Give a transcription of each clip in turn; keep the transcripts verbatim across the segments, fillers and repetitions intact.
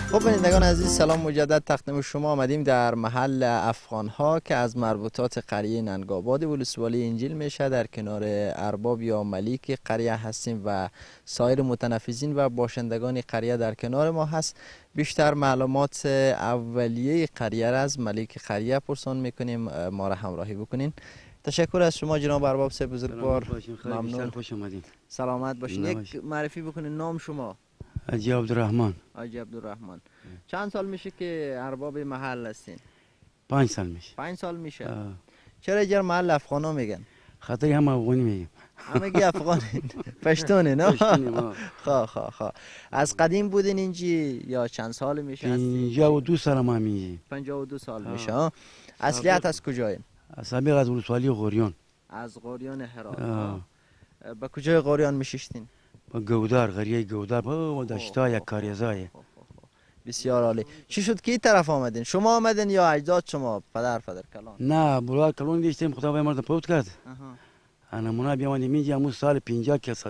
خب بینندگان عزیز، سلام مجدد تقدیم شما. آمدیم در محل افغان ها که از مربوطات قریه ننگاباد ولسوالی انجیل میشه. در کنار ارباب یا ملیک قریه هستیم و سایر متنفذین و باشندگان قریه در کنار ما هست. بیشتر معلومات اولیه قریه را از ملیک قریه پرسان میکنیم، ما را همراهی بکنین. تشکر از شما جناب ارباب صاحب بزرگوار، ممنون. خوش آمدید. سلامت باشین. یک معرفی بکنین، نام شما؟ حاجی عبدالرحمن. حاجی عبدالرحمن. چند سال میشه که ارباب محل هستین؟ پنج سال میشه. پنج سال میشه. آه. چرا جر محل افغانا میگن؟ خاطر هم افغانی میگیم. همگی افغانی پشتونه نه؟ خواه خواه خواه. از قدیم بودین اینجی یا چند سال میشه هستین؟ پنجاه و دو سال ما اینجی. پنجاه و دو سال میشه. ها. اصلیت از کجایین؟ سابق از ولسوالی غوریان. از غوریان هرات. به کجای غوریان میشیشتین؟ با گودار، قریه گودار، با دشتای کاریزای. بسیار عالی. چی شد که این طرف آمدین؟ شما آمدین یا اجداد شما، پدر پدر کلان؟ نه، بلوار کلان دیشتیم، خدا به مرد پوت کرد. انا منا بیامدیم اینجا همون سال پنجاه که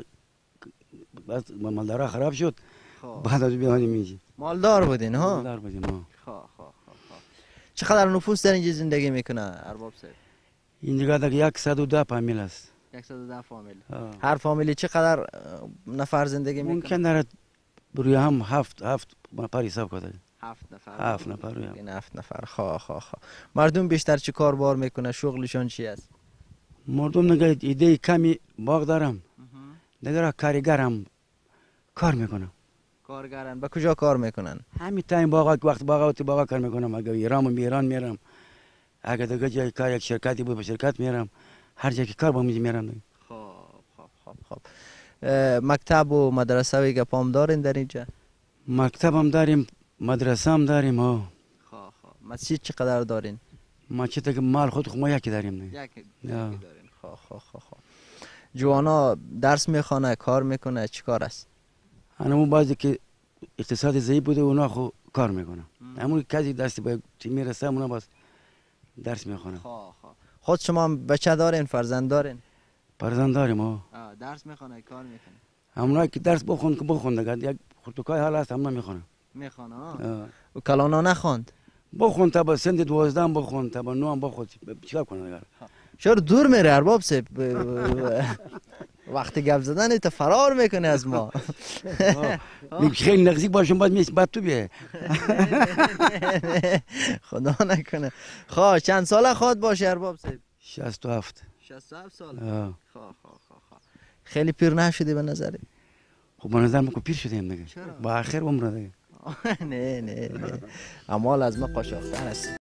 بس مالدارا خراب شد. بعد از بیامدیم اینجا. مالدار بودین ها؟ مالدار بودیم ها. خواه خواه خواه. چقدر نفوس در اینجا زندگی میکنه ارباب صاحب؟ اینجا دیگه صد و ده فامیل است. صد و ده فامیل. هر فامیلی چقدر نفر زندگی میکنه؟ ممکن داره بروی هم هفت هفت نفر حساب کنه. هفت نفر. هفت نفر روی هم. هفت نفر. خواه خواه خواه. مردم بیشتر چی کار بار میکنه؟ شغلشون چی است؟ مردم نگه ایده کمی باغ دارم. نگه کارگرم کار میکنم. کارگرن. به کجا کار میکنن؟ همین تایم باغ وقت باغ و باغ کار میکنم. اگه ایران و ایران میرم. اگه دیگه جای کار یک شرکتی بود به شرکت میرم. هر جایی که کار با میز میرم. خب خب خب خب. مکتب و مدرسه و گپام دارین در اینجا؟ مکتب هم داریم، مدرسه هم داریم. ها. خواه خواه. مسجد چقدر دارین؟ مسجد که مال خود خود ما یکی داریم. یکی دارین. خواه خواه خواه. جوانا درس میخوانه، کار میکنه، چی کار است؟ همون بعضی که اقتصاد ضعیف بوده اونا خو کار میکنه. همون کسی دستی به چی میرسه اونا بس درس میخونه. خواه خواه. خود شما بچه دارین، فرزند دارین؟ فرزند داریم. ها. درس میخونه، کار میکنه. همونا که درس بخون که بخون دیگه یک خورتوکای حال است همونا میخونه. میخونه ها. و کلانا نخوند؟ بخون تا به سند دوازده بخون تا به نه بخون چیکار کنه دیگه. چرا دور میره ارباب صاحب؟ وقتی گپ زدن تو فرار میکنه از ما. خیلی نزدیک باشم بعد میس بعد تو بیای. خدا نکنه. خواه چند ساله خود باشه ارباب صاحب؟ شصت و هفت. شصت و هفت سال. خواه خواه خواه. خیلی پیر نشدی به نظری؟ خب به نظر من پیر شدیم دیگه. با آخر عمر دیگه. نه نه نه. اما از ما قشاق‌تر هستی.